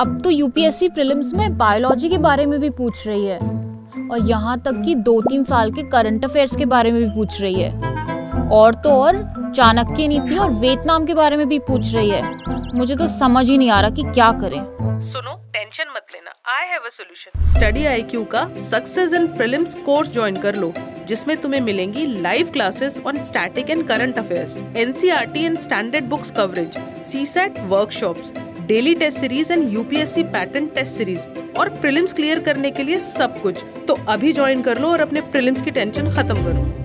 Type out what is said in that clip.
अब तो UPSC prelims में बायोलॉजी के बारे में भी पूछ रही है और यहाँ तक कि 2-3 साल के करंट अफेयर्स के बारे में भी पूछ रही है और तो और चाणक्य नीति और वियतनाम के बारे में भी पूछ रही है। मुझे तो समझ ही नहीं आ रहा कि क्या करें। सुनो, टेंशन मत लेना, I have a solution. Study IQ का success in prelims course join कर लो, जिसमें तुम्हें मिलेंगी live classes on static and current affairs, NCERT and standard books coverage, CSAT workshops, daily test series and UPSC pattern test series और prelims clear करने के लिए सब कुछ। तो अभी ज्वाइन कर लो और अपने प्रीलिम्स की टेंशन खत्म करो।